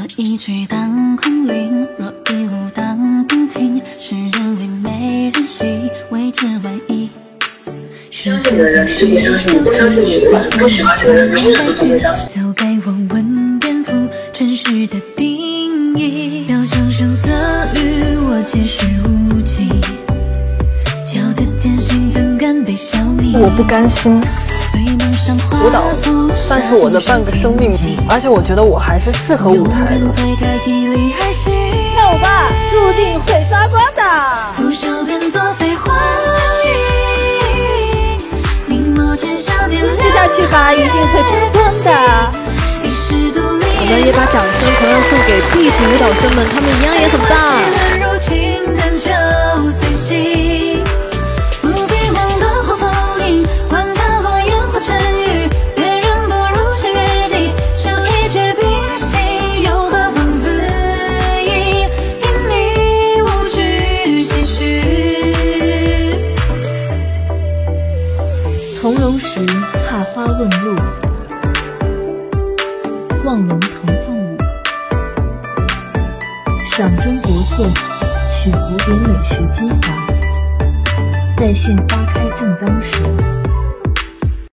一曲当空灵，若一舞当娉婷，是人为美人惜，为之万一。 相信的人是不相信你，不相信你的人，不喜欢你的人永远都不会相信。 早该望闻颠覆尘世的定义，表象声色与我皆是无忌，教的天性怎敢被消灭？ 我不甘心。舞蹈算是我的半个生命体，而且我觉得我还是适合舞台的。 跳舞吧，注定会发光的。接下去吧，一定会疯狂的。我们也把掌声同样送给 B 组舞蹈生们，他们一样也很棒。 从容时踏花问路，望龙腾凤舞，赏中国色，取蝴蝶美学精华，再现花开正当时。